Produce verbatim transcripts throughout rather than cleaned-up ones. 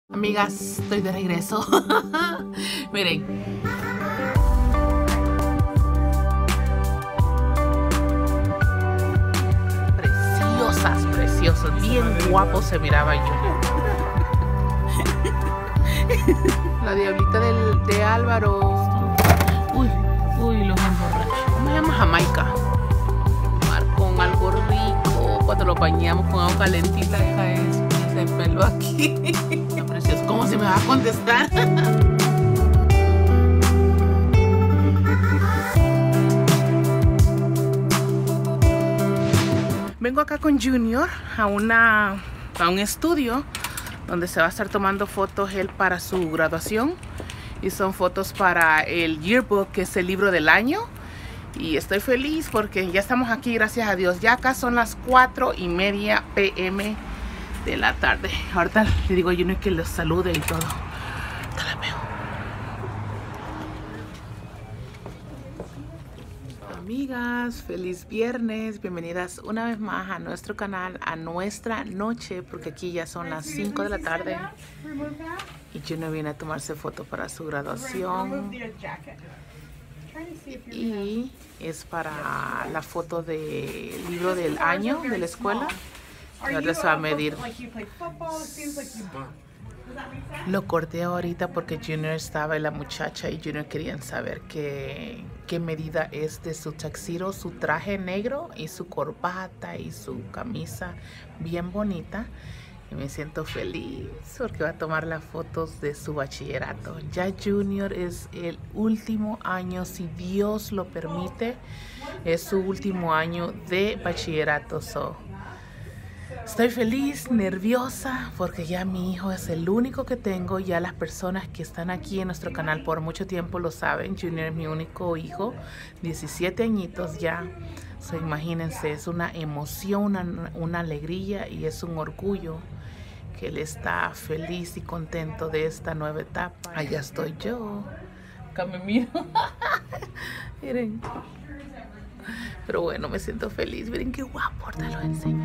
Amigas, estoy de regreso. Miren. Preciosas, preciosas. Bien guapo se miraba Junior. La diablita del, de Álvaro. Uy, uy, los emborrachos. ¿Cómo se llama? Jamaica. Tomar con algo rico. Cuando lo bañamos con agua calentita, deja eso. Ese pelo aquí. Precioso. ¿Cómo se me va a contestar? Vengo acá con Junior a, una, a un estudio donde se va a estar tomando fotos él para su graduación. Y son fotos para el yearbook, que es el libro del año. Y estoy feliz porque ya estamos aquí, gracias a Dios. Ya acá son las cuatro y media p m de la tarde. Ahorita le digo a Junior que los salude y todo. Te la veo. Amigas, feliz viernes. Bienvenidas una vez más a nuestro canal, a nuestra noche, porque aquí ya son las cinco de la tarde. Y Junior viene a tomarse foto para su graduación. Y es para la foto del libro del año de la escuela. Ahora se va a medir. Lo corté ahorita porque Junior estaba y la muchacha y Junior querían saber qué, qué medida es de su tuxedo, su traje negro y su corbata y su camisa bien bonita. Y me siento feliz porque va a tomar las fotos de su bachillerato. Ya Junior es el último año, si Dios lo permite, es su último año de bachillerato. So, estoy feliz, nerviosa, porque ya mi hijo es el único que tengo. Ya las personas que están aquí en nuestro canal por mucho tiempo lo saben. Junior es mi único hijo, diecisiete añitos ya. So, imagínense, es una emoción, una, una alegría y es un orgullo que él está feliz y contento de esta nueva etapa. Allá estoy yo. Acá me miro. Miren. Pero bueno, me siento feliz. Miren qué guapo, ahorita lo enseño.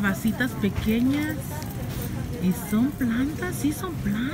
vasitas pequeñas. Y son plantas, sí son plantas.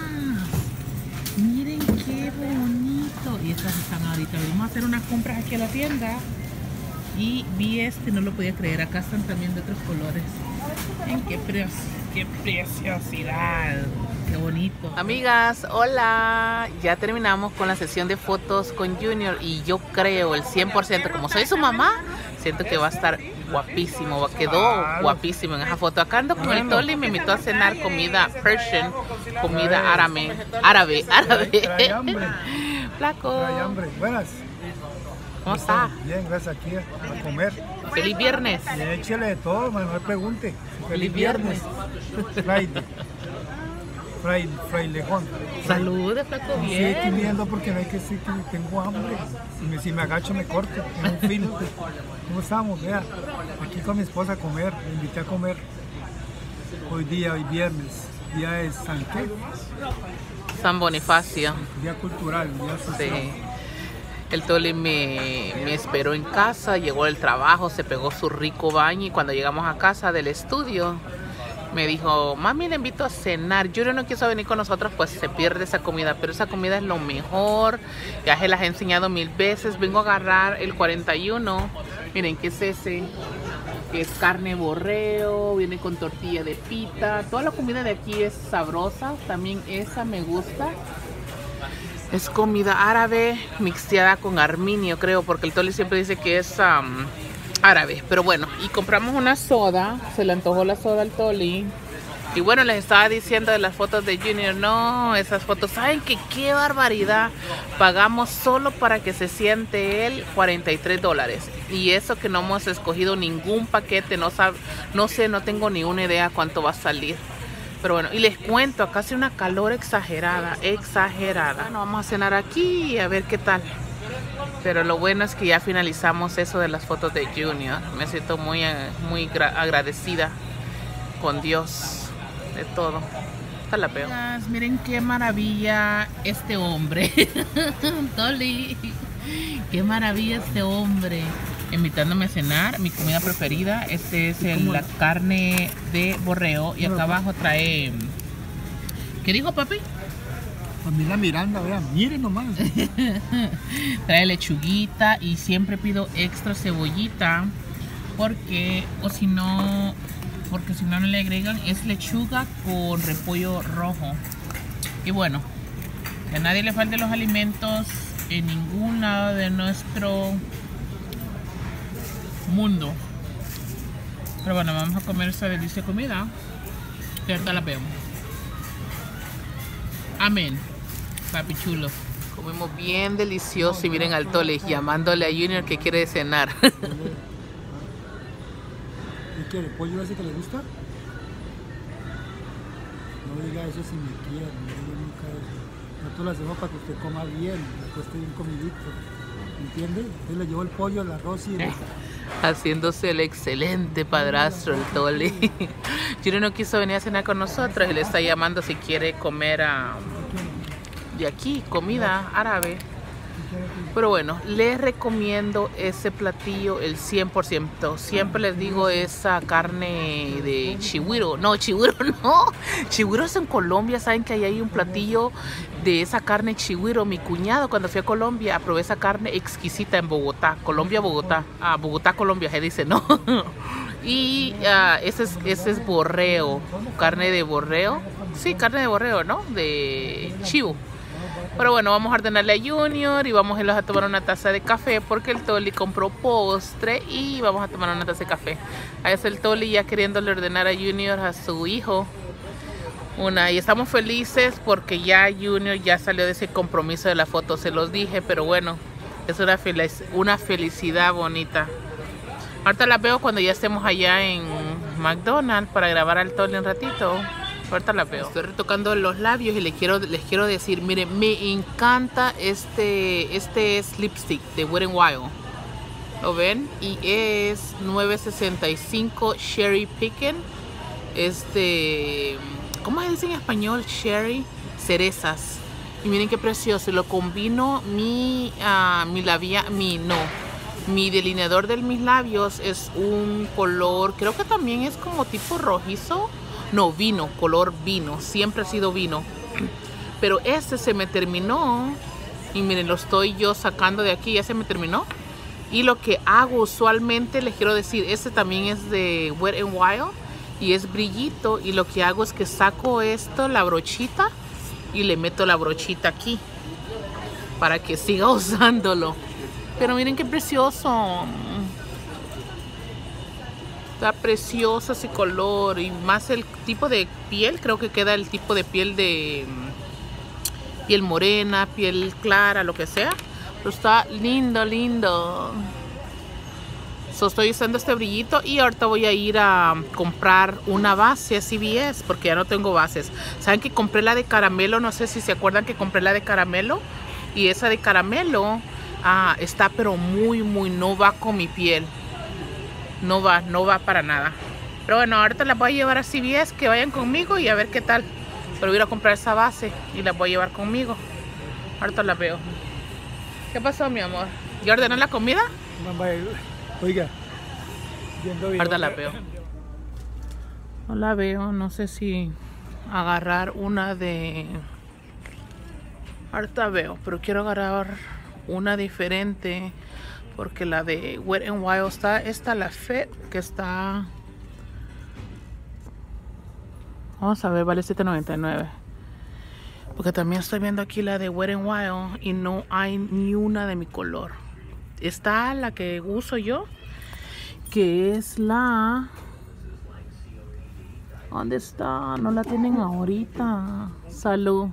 Miren qué bonito. Y estas están ahorita. Vamos a hacer unas compras aquí a la tienda. Y vi este, no lo podía creer. Acá están también de otros colores. Miren qué, pre qué preciosidad. Qué bonito. Amigas, hola. Ya terminamos con la sesión de fotos con Junior. Y yo creo el cien por ciento, como soy su mamá, siento que va a estar guapísimo. Quedó guapísimo en esa foto. Acá ando con el Toli. Me invitó a cenar comida Persian, comida árabe. Árabe, árabe. Flaco. Buenas. ¿Cómo está? Bien, gracias, aquí a comer. Feliz viernes. Y échale de todo, man, no me pregunte. Feliz, Feliz viernes. Friday. Friday, frailejón. Saludos, flaco, bien. Sí, estoy viendo porque no hay que decir que tengo hambre. Si me, si me agacho me corto, en un filo. ¿Cómo estamos? Vea, aquí con mi esposa a comer, me invité a comer. Hoy día, hoy viernes, día de San ¿qué? San Bonifacio. Día cultural, día social. Sí. El Toli me, me esperó en casa, llegó del trabajo, se pegó su rico baño y cuando llegamos a casa del estudio me dijo, mami, le invito a cenar. Junior no quiso venir con nosotros, pues se pierde esa comida, pero esa comida es lo mejor. Ya se las he enseñado mil veces. Vengo a agarrar el cuarenta y uno. Miren, ¿qué es ese? Que es carne borreo, viene con tortilla de pita. Toda la comida de aquí es sabrosa, también esa me gusta. Es comida árabe mixteada con arminio, creo, porque el Toli siempre dice que es um, árabe. Pero bueno, y compramos una soda, se le antojó la soda al Toli. Y bueno, les estaba diciendo de las fotos de Junior, no, esas fotos, ¿saben qué? ¡Qué barbaridad! Pagamos solo para que se siente él cuarenta y tres dólares. Y eso que no hemos escogido ningún paquete, no, sab no sé, no tengo ni una idea cuánto va a salir. Pero bueno, y les cuento, acá hace una calor exagerada, exagerada. Bueno, vamos a cenar aquí y a ver qué tal. Pero lo bueno es que ya finalizamos eso de las fotos de Junior. Me siento muy, muy agradecida con Dios de todo. Hasta la veo. Miren qué maravilla este hombre. Toli. Qué maravilla este hombre. Invitándome a cenar, mi comida preferida. Este es el, la carne de borreo. Y acá abajo trae... ¿Qué dijo, papi? Pues mira Miranda, vean, miren nomás. Trae lechuguita y siempre pido extra cebollita. Porque, o si no, porque si no, no le agregan. Es lechuga con repollo rojo. Y bueno, que a nadie le falten los alimentos en ningún lado de nuestro mundo. Pero bueno, vamos a comer esta deliciosa comida. Que ahorita la vemos. Amén. Papi chulo. Comemos bien delicioso y miren al Toli llamándole a Junior que quiere cenar. ¿Qué quiere? ¿Pollo ese que le gusta? No diga eso si me quiere, no diga nunca eso. Nosotros lo hacemos para que usted coma bien, después esté bien comidito. ¿Entiende? Entonces le llevo el pollo, el arroz y el... Haciéndose el excelente padrastro, el Toli. Junior no quiso venir a cenar con nosotros y le está llamando si quiere comer a, de aquí, comida árabe. Pero bueno, les recomiendo ese platillo el cien por ciento. Siempre les digo esa carne de chigüiro. No, chigüiro no. Chigüiro es en Colombia. Saben que ahí hay un platillo de esa carne chigüiro. Mi cuñado cuando fui a Colombia probé esa carne exquisita en Bogotá. Colombia, Bogotá. Ah, Bogotá, Colombia, se dice, ¿no? Y uh, ese, es, ese es borreo. Carne de borreo. Sí, carne de borreo, ¿no? De chivo. Pero bueno, vamos a ordenarle a Junior y vamos a irlos a tomar una taza de café porque el Toli compró postre y vamos a tomar una taza de café. Ahí es el Toli ya queriéndole ordenar a Junior, a su hijo, una. Y estamos felices porque ya Junior ya salió de ese compromiso de la foto, se los dije, pero bueno, es una, felic una felicidad bonita. Ahorita la veo cuando ya estemos allá en McDonald's para grabar al Toli un ratito. Ahorita la veo. Estoy retocando los labios y les quiero, les quiero decir, miren, me encanta este, este es lipstick de Wet n Wild. ¿Lo ven? Y es nueve sesenta y cinco Cherry Pickin'. Este, ¿cómo se dice en español? Cherry, cerezas. Y miren qué precioso. Lo combino mi, uh, mi labia, mi, no, Mi delineador de mis labios es un color, creo que también es como tipo rojizo. No, vino, color vino. Siempre ha sido vino. Pero este se me terminó. Y miren, lo estoy yo sacando de aquí. Ya se me terminó. Y lo que hago usualmente, les quiero decir, este también es de Wet n Wild. Y es brillito. Y lo que hago es que saco esto, la brochita. Y le meto la brochita aquí. Para que siga usándolo. Pero miren qué precioso. Está precioso ese color. Y más el tipo de piel. Creo que queda el tipo de piel de... piel morena, piel clara, lo que sea. Pero está lindo, lindo. So, estoy usando este brillito. Y ahorita voy a ir a comprar una base a C V S. Porque ya no tengo bases. Saben que compré la de caramelo. No sé si se acuerdan que compré la de caramelo. Y esa de caramelo ah, está pero muy, muy, no va con mi piel. No va, no va para nada. Pero bueno, ahorita las voy a llevar a C V S. Que vayan conmigo y a ver qué tal. Pero voy a ir a comprar esa base y la voy a llevar conmigo. Ahorita la veo. ¿Qué pasó, mi amor? ¿Ya ordenó la comida? Oiga. Ahorita la veo. No la veo. No sé si agarrar una de... Ahorita veo, pero quiero agarrar una diferente. Porque la de Wet n Wild está... Esta, la Fit, que está... Vamos a ver, vale siete noventa y nueve. Porque también estoy viendo aquí la de Wet n Wild y no hay ni una de mi color. Está la que uso yo, que es la... ¿Dónde está? No la tienen ahorita. Salud.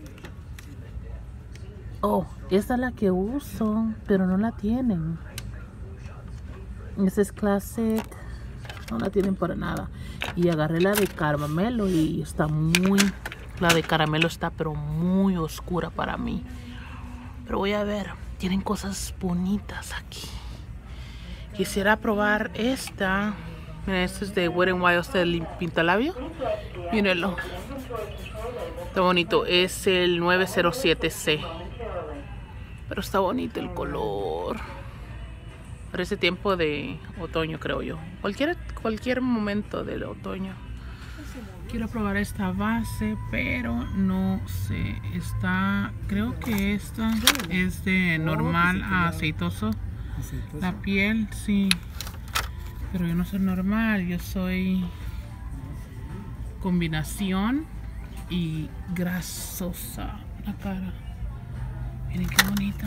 Oh, esta es la que uso, pero no la tienen. Esta es Classic. No la tienen para nada. Y agarré la de caramelo y está muy... La de caramelo está pero muy oscura para mí. Pero voy a ver. Tienen cosas bonitas aquí. Quisiera probar esta. Miren, este es de Wet n Wild, este del pintalabio. Mírenlo. Está bonito. Es el nueve cero siete C. Pero está bonito el color. Parece tiempo de otoño, creo yo. Cualquier, cualquier momento del otoño. Quiero probar esta base, pero no sé. Está, creo que esta es de normal a aceitoso. La piel, sí. Pero yo no soy normal, yo soy combinación y grasosa la cara. Miren qué bonita.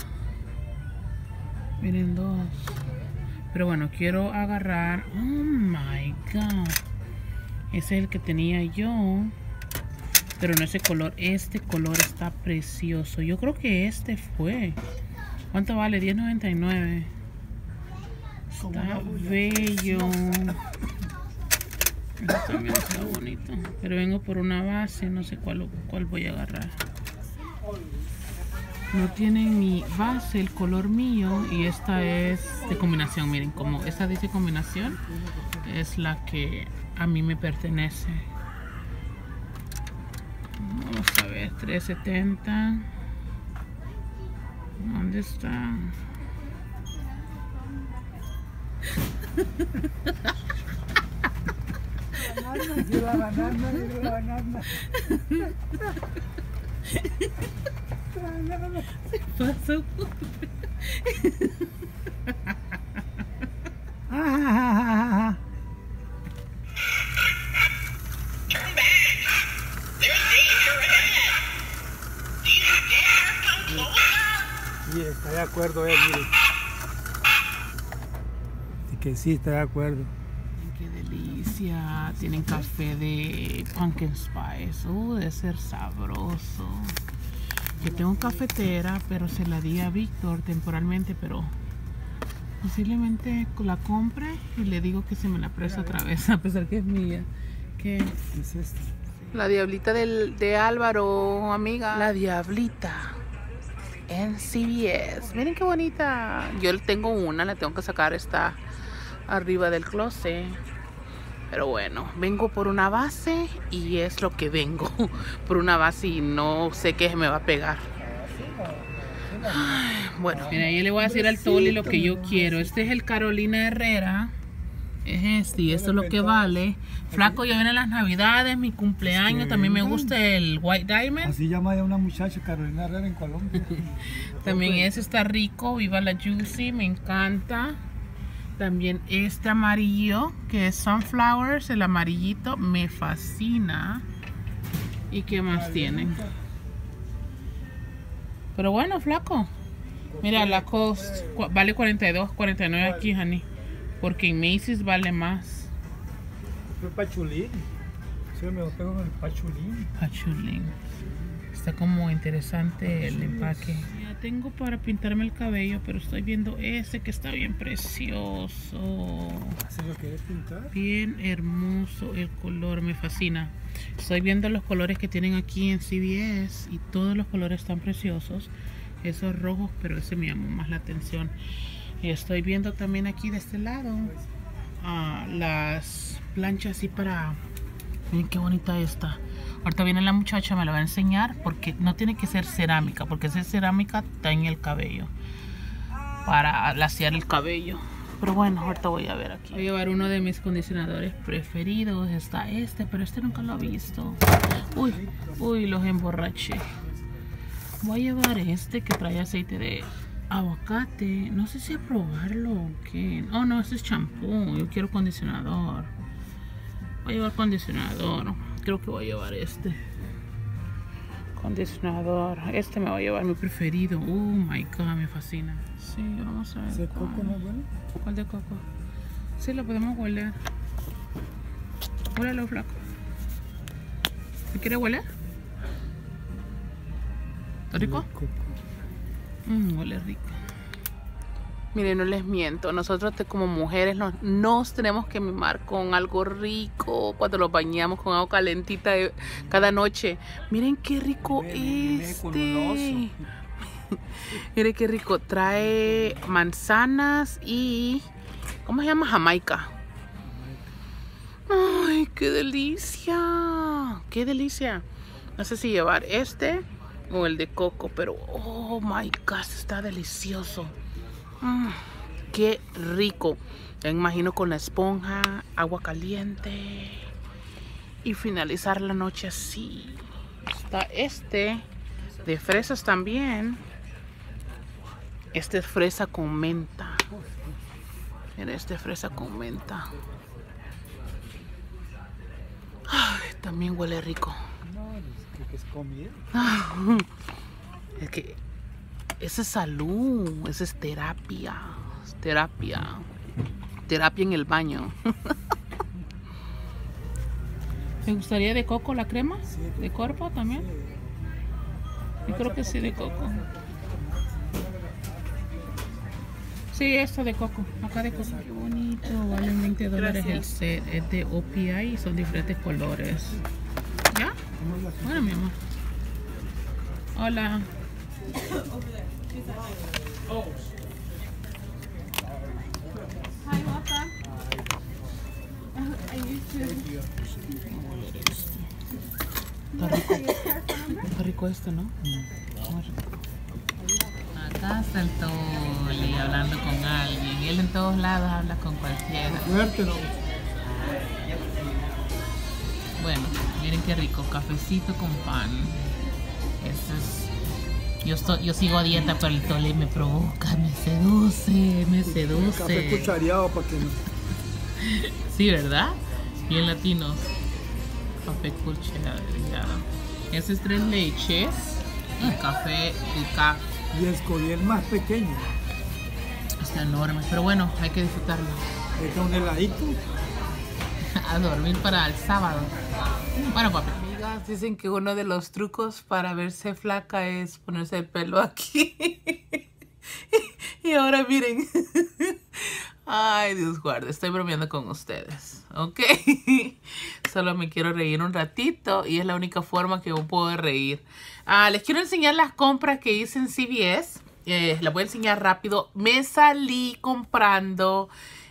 Miren dos. Pero bueno, quiero agarrar. Oh my god. Ese es el que tenía yo. Pero no ese color. Este color está precioso. Yo creo que este fue. ¿Cuánto vale? diez noventa y nueve. Está bello. Este también está bonito. Pero vengo por una base. No sé cuál, cuál voy a agarrar. No tienen mi base, el color mío. Y esta es de combinación. Miren, como esta dice combinación, es la que a mí me pertenece. Vamos a ver, tres setenta. ¿Dónde está? La banana, la banana. Se pasó. Sí, está de acuerdo él, mire. Sí que sí, está de acuerdo. Qué delicia. Tienen café de pumpkin spice. Uh, debe ser sabroso. Yo tengo cafetera, pero se la di a Víctor temporalmente, pero posiblemente la compre y le digo que se me la presta otra vez, a pesar que es mía. ¿Qué es esto? La diablita del, de Álvaro, amiga. La diablita en C V S. Miren qué bonita. Yo tengo una, la tengo que sacar, está arriba del closet. Pero bueno, vengo por una base y es lo que vengo. Por una base y no sé qué me va a pegar. Bueno, mira, yo le voy a decir al Toli lo que yo quiero. Este es el Carolina Herrera. Es este y esto es lo que vale. Flaco, ya vienen las navidades, mi cumpleaños. También me gusta el White Diamond. Así llama ya una muchacha, Carolina Herrera, en Colombia. También ese está rico. Viva la Juicy, me encanta. También este amarillo, que es Sunflowers, el amarillito, me fascina. ¿Y qué más tienen? Pero bueno, flaco. Mira, la cost vale cuarenta y dos, cuarenta y nueve aquí, honey. Porque en Macy's vale más. El pachulín. Sí, me lo pego con el pachulín. Pachulín. Está como interesante el empaque. Ya tengo para pintarme el cabello, pero estoy viendo ese que está bien precioso. ¿Se lo quieres pintar? Bien hermoso el color, me fascina. Estoy viendo los colores que tienen aquí en C V S y todos los colores están preciosos. Esos rojos, pero ese me llamó más la atención. Y estoy viendo también aquí de este lado uh, las planchas así para... Miren qué bonita esta. Ahorita viene la muchacha, me la va a enseñar porque no tiene que ser cerámica, porque esa cerámica daña el cabello para lasear el cabello. Pero bueno, ahorita voy a ver aquí. Voy a llevar uno de mis condicionadores preferidos. Está este, pero este nunca lo he visto. Uy, uy, los emborraché. Voy a llevar este que trae aceite de aguacate. No sé si a probarlo o qué. Oh, no, este es champú. Yo quiero condicionador. Voy a llevar condicionador. Creo que voy a llevar este condicionador. Este me va a llevar mi preferido. Oh my god, me fascina. Sí, vamos a ver. ¿Ese coco no huele? ¿Cuál de coco? Sí, lo podemos hueler. Huélelo, flaco. ¿Me quiere hueler? ¿Está rico? Mm, huele rico. Miren, no les miento, nosotros te, como mujeres nos, nos tenemos que mimar con algo rico cuando los bañamos con agua calentita de, cada noche. Miren qué rico miren, este. Miren qué rico. Trae manzanas y... ¿cómo se llama? Jamaica. Ay, qué delicia. Qué delicia. No sé si llevar este o el de coco, pero oh my god, está delicioso. Mm, qué rico. Me imagino con la esponja, agua caliente y finalizar la noche así. Está este de fresas también. Este es fresa con menta. Mira, este es fresa con menta. Ay, también huele rico. No, es que es comida. Es que esa es salud, esa es terapia, es terapia, terapia en el baño. ¿Te gustaría de coco la crema? Sí, ¿De cuerpo también? Yo creo que sí, de coco. Sí, esto de coco, acá de coco. Qué bonito, valen veinte dólares el set, es de O P I y son diferentes colores. ¿Ya? Bueno, mi amor. Hola. Oh. Hi, welcome. I used to. Está rico. Está rico esto, ¿no? Acá está el Toli hablando con alguien. Él en todos lados habla con cualquiera. Fuerte, ¿no? Bueno, miren qué rico. Cafecito con pan. Eso es... Yo, estoy, yo sigo a dieta, pero el Toli me provoca, me seduce, me seduce. Café cuchareado para que no... Sí, ¿verdad? Bien latinos. Café cuchareado. Ese es tres leches. Café y café. Y escogí el más pequeño. Está enorme, pero bueno, hay que disfrutarlo. Está un heladito. A dormir para el sábado. Bueno, papi. Amigas, dicen que uno de los trucos para verse flaca es ponerse el pelo aquí. Y ahora miren. Ay, Dios guarde, estoy bromeando con ustedes, ¿ok? Solo me quiero reír un ratito y es la única forma que yo puedo reír. Ah, les quiero enseñar las compras que hice en C V S. Eh, las voy a enseñar rápido. Me salí comprando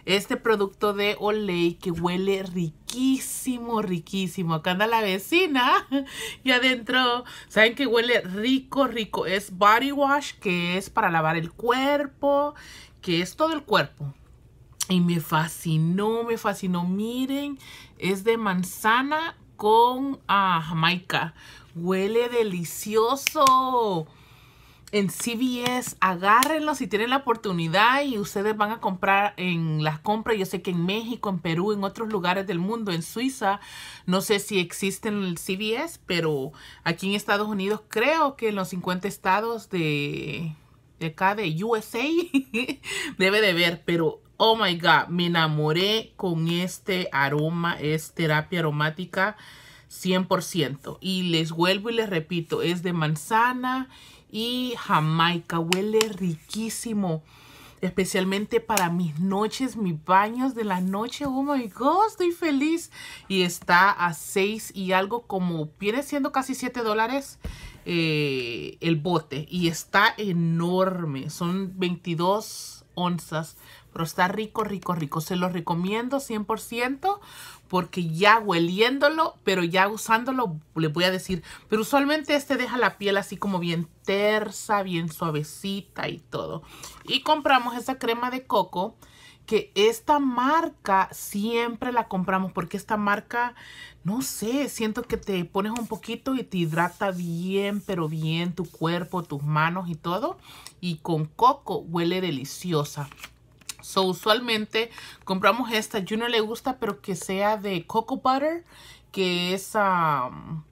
este producto de Olay que huele riquísimo, riquísimo. Acá anda la vecina y adentro, ¿saben que huele rico, rico? Es body wash, que es para lavar el cuerpo, que es todo el cuerpo. Y me fascinó, me fascinó. Miren, es de manzana con uh, jamaica. Huele delicioso. En C V S, agárrenlo si tienen la oportunidad y ustedes van a comprar en las compras. Yo sé que en México, en Perú, en otros lugares del mundo, en Suiza, no sé si existen el C V S, pero aquí en Estados Unidos creo que en los cincuenta estados de, de acá de U S A debe de ver, pero oh my God, me enamoré con este aroma, es terapia aromática cien por ciento. Y les vuelvo y les repito, es de manzana y jamaica, huele riquísimo, especialmente para mis noches, mis baños de la noche. Oh my God, estoy feliz. Y está a seis y algo, como viene siendo casi siete dólares eh, el bote. Y está enorme, son veintidós onzas. Pero está rico, rico, rico. Se los recomiendo cien por ciento porque ya hueliéndolo, pero ya usándolo, les voy a decir. Pero usualmente este deja la piel así como bien tersa, bien suavecita y todo. Y compramos esa crema de coco, que esta marca siempre la compramos porque esta marca, no sé, siento que te pones un poquito y te hidrata bien, pero bien tu cuerpo, tus manos y todo. Y con coco huele deliciosa. So, usualmente compramos esta. A Junior le gusta, pero que sea de coco butter, que es um,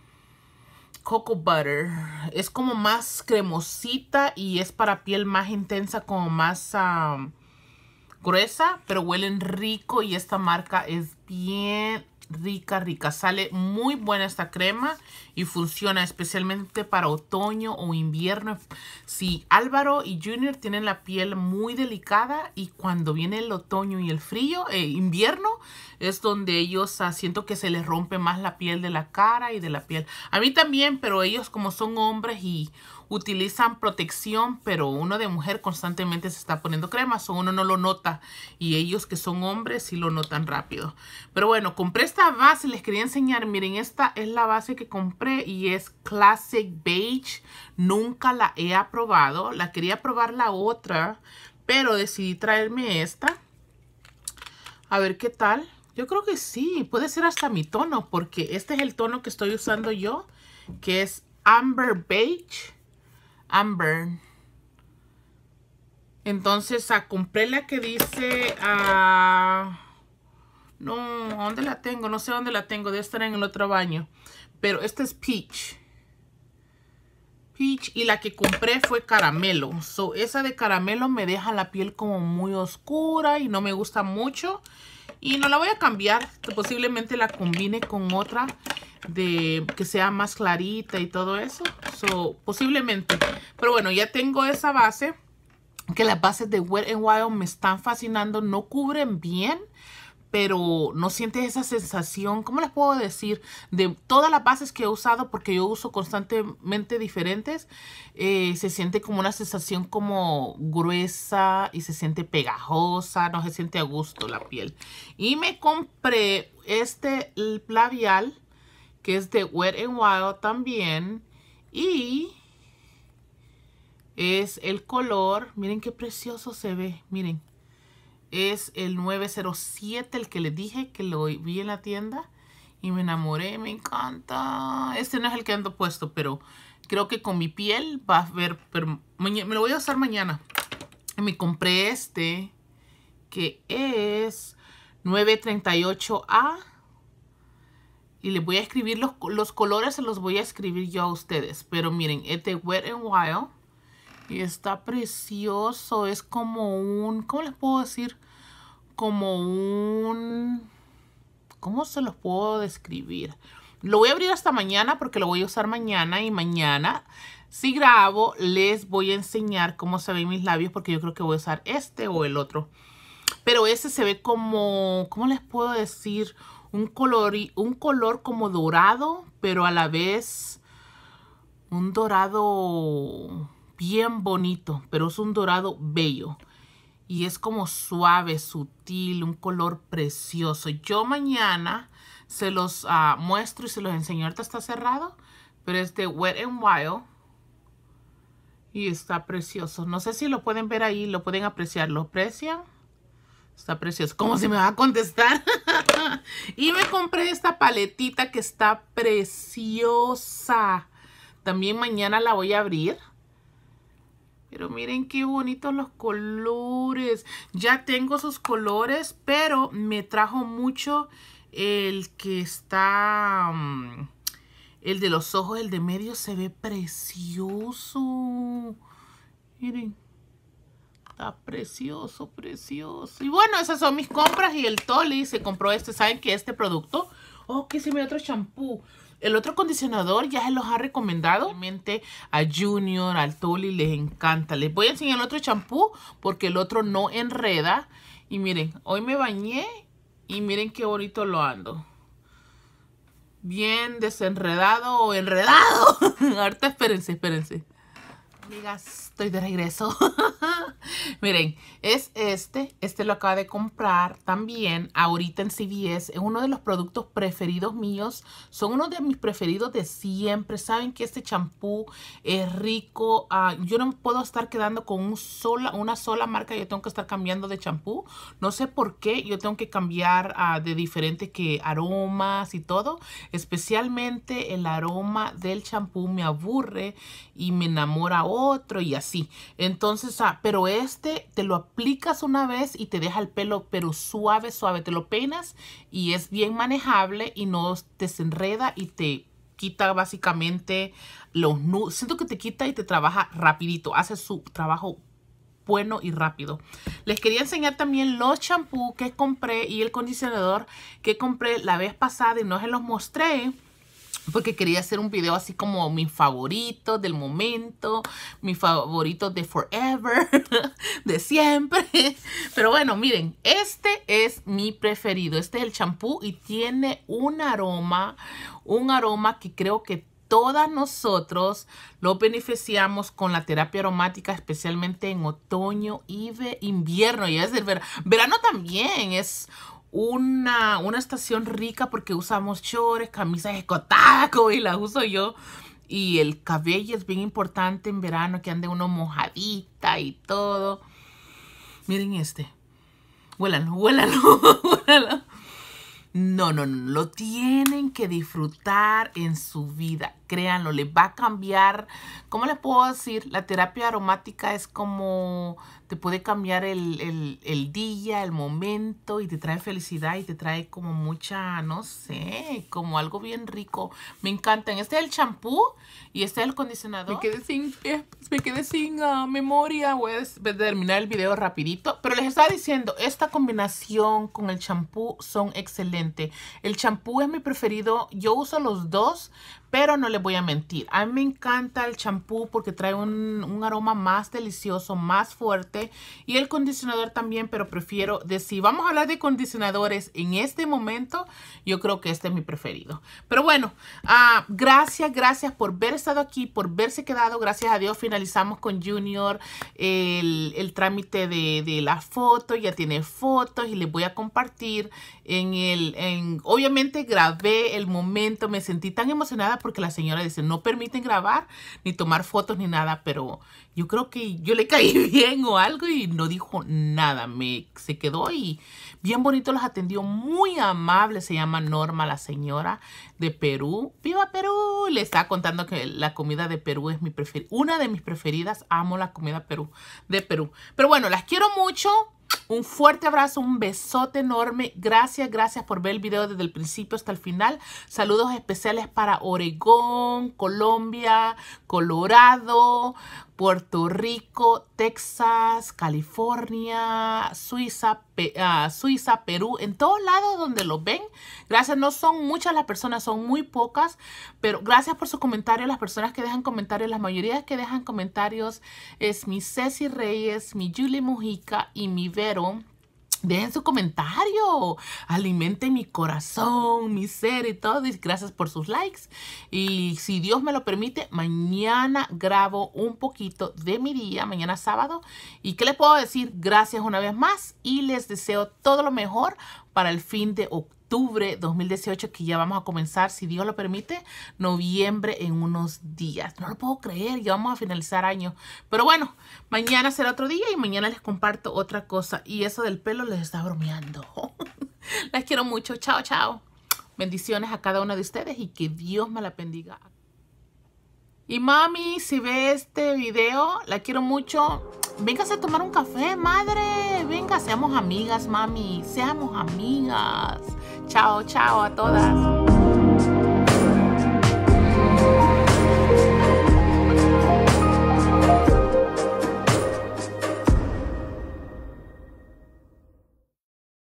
coco butter. Es como más cremosita y es para piel más intensa, como más um, gruesa, pero huelen rico y esta marca es bien rica, rica. Sale muy buena esta crema y funciona especialmente para otoño o invierno. Si Álvaro y Junior tienen la piel muy delicada y cuando viene el otoño y el frío, eh, invierno, es donde ellos uh, siento que se les rompe más la piel de la cara y de la piel. A mí también, pero ellos como son hombres y utilizan protección, pero uno de mujer constantemente se está poniendo crema, o uno no lo nota. Y ellos que son hombres sí lo notan rápido. Pero bueno, compré esta base, les quería enseñar. Miren, esta es la base que compré y es Classic Beige. Nunca la he probado. La quería probar la otra, pero decidí traerme esta. A ver qué tal. Yo creo que sí, puede ser hasta mi tono, porque este es el tono que estoy usando yo, que es Amber Beige. Amber. Entonces, uh, compré la que dice... Uh, no, ¿dónde la tengo? No sé dónde la tengo. Debe estar en el otro baño. Pero esta es Peach. Peach. Y la que compré fue caramelo. So, esa de caramelo me deja la piel como muy oscura y no me gusta mucho. Y no la voy a cambiar. Posiblemente la combine con otra de que sea más clarita y todo eso. So, posiblemente. Pero bueno, ya tengo esa base. Que las bases de Wet n Wild me están fascinando. No cubren bien, pero no sientes esa sensación, ¿cómo les puedo decir? De todas las bases que he usado, porque yo uso constantemente diferentes, eh, se siente como una sensación como gruesa y se siente pegajosa, no se siente a gusto la piel. Y me compré este labial, que es de Wet n Wild también, y es el color, miren qué precioso se ve, miren. Es el nueve cero siete, el que les dije que lo vi en la tienda. Y me enamoré, me encanta. Este no es el que ando puesto, pero creo que con mi piel va a ver. Pero me lo voy a usar mañana. Y me compré este, que es nueve treinta y ocho A. Y les voy a escribir los, los colores, se los voy a escribir yo a ustedes. Pero miren, este Wet n Wild. Y está precioso. Es como un... ¿Cómo les puedo decir? Como un... ¿Cómo se los puedo describir? Lo voy a abrir hasta mañana porque lo voy a usar mañana. Y mañana, si grabo, les voy a enseñar cómo se ven mis labios. Porque yo creo que voy a usar este o el otro. Pero ese se ve como... ¿Cómo les puedo decir? Un color, un color como dorado. Pero a la vez... Un dorado... bien bonito, pero es un dorado bello. Y es como suave, sutil, un color precioso. Yo mañana se los uh, muestro y se los enseño. Ahorita está cerrado, pero es de Wet n Wild. Y está precioso. No sé si lo pueden ver ahí, lo pueden apreciar. ¿Lo aprecian? Está precioso. ¿Cómo se me va a contestar? Y me compré esta paletita que está preciosa. También mañana la voy a abrir. Pero miren qué bonitos los colores. Ya tengo sus colores, pero me trajo mucho el que está... Um, el de los ojos, el de medio se ve precioso. Miren. Está precioso, precioso. Y bueno, esas son mis compras. Y el Tolly se compró este. ¿Saben que este producto? Oh, que se me dio otro shampoo. El otro acondicionador ya se los ha recomendado. Realmente a Junior, al Tolly les encanta. Les voy a enseñar el otro champú porque el otro no enreda. Y miren, hoy me bañé y miren qué bonito lo ando. Bien desenredado o enredado. Ahorita espérense, espérense. Amigas, estoy de regreso. Miren, es este. Este lo acabo de comprar también ahorita en C V S. Es uno de los productos preferidos míos. Son uno de mis preferidos de siempre. Saben que este champú es rico. Uh, yo no puedo estar quedando con un sola, una sola marca. Yo tengo que estar cambiando de champú. No sé por qué. Yo tengo que cambiar uh, de diferentes que aromas y todo. Especialmente el aroma del champú me aburre y me enamora otro y así. Entonces, ah, pero este te lo aplicas una vez y te deja el pelo pero suave, suave. Te lo peinas y es bien manejable y no te desenreda y te quita básicamente los nudos. Siento que te quita y te trabaja rapidito. Hace su trabajo bueno y rápido. Les quería enseñar también los champús que compré y el condicionador que compré la vez pasada y no se los mostré. Porque quería hacer un video así como mis favoritos del momento, mis favoritos de forever, de siempre. Pero bueno, miren, este es mi preferido. Este es el champú y tiene un aroma, un aroma que creo que todas nosotros lo beneficiamos con la terapia aromática, especialmente en otoño y invierno. Y es del ver verano también es... Una, una estación rica porque usamos shorts, camisas escotadas como y las uso yo. Y el cabello es bien importante en verano que ande uno mojadita y todo. Miren este. Huélalo, huélalo, huélalo. No, no, no. Lo tienen que disfrutar en su vida. Créanlo, les va a cambiar. ¿Cómo les puedo decir? La terapia aromática es como... Te puede cambiar el, el, el día, el momento y te trae felicidad y te trae como mucha, no sé, como algo bien rico. Me encantan. Este es el champú y este es el acondicionador. Me quedé sin, eh, me quedé sin uh, memoria. Voy a terminar el video rapidito. Pero les estaba diciendo, esta combinación con el champú son excelentes. El champú es mi preferido. Yo uso los dos. Pero no les voy a mentir, a mí me encanta el champú porque trae un, un aroma más delicioso, más fuerte. Y el condicionador también, pero prefiero, de si vamos a hablar de condicionadores en este momento, yo creo que este es mi preferido. Pero bueno, uh, gracias, gracias por haber estado aquí, por verse quedado. Gracias a Dios finalizamos con Junior el, el trámite de, de la foto. Ya tiene fotos y les voy a compartir en el... En, obviamente grabé el momento, me sentí tan emocionada porque la señora dice, no permiten grabar, ni tomar fotos, ni nada, pero yo creo que yo le caí bien o algo y no dijo nada, me se quedó y bien bonito los atendió, muy amable, se llama Norma, la señora de Perú. ¡Viva Perú! Le estaba contando que la comida de Perú es mi preferida, una de mis preferidas, amo la comida Perú, de Perú. Pero bueno, las quiero mucho. Un fuerte abrazo, un besote enorme. Gracias, gracias por ver el video desde el principio hasta el final. Saludos especiales para Oregón, Colombia, Colorado, Puerto Rico, Texas, California, Suiza, Pe uh, Suiza, Perú, en todos lados donde lo ven. Gracias, no son muchas las personas, son muy pocas, pero gracias por sus comentarios, las personas que dejan comentarios, la mayoría que dejan comentarios es mi Ceci Reyes, mi Julie Mujica y mi Vero. dejen su comentario, alimente mi corazón, mi ser y todo. Y gracias por sus likes. Y si Dios me lo permite, mañana grabo un poquito de mi día, mañana sábado. ¿Y qué les puedo decir? Gracias una vez más y les deseo todo lo mejor para el fin de octubre. Octubre dos mil dieciocho, que ya vamos a comenzar, si Dios lo permite, noviembre en unos días. No lo puedo creer, ya vamos a finalizar año. Pero bueno, mañana será otro día y mañana les comparto otra cosa. Y eso del pelo les está bromeando. Las quiero mucho. Chao, chao. Bendiciones a cada uno de ustedes y que Dios me la bendiga. Y mami, si ve este video, la quiero mucho. Véngase a tomar un café, madre. Venga, seamos amigas, mami. Seamos amigas. Chao, chao a todas.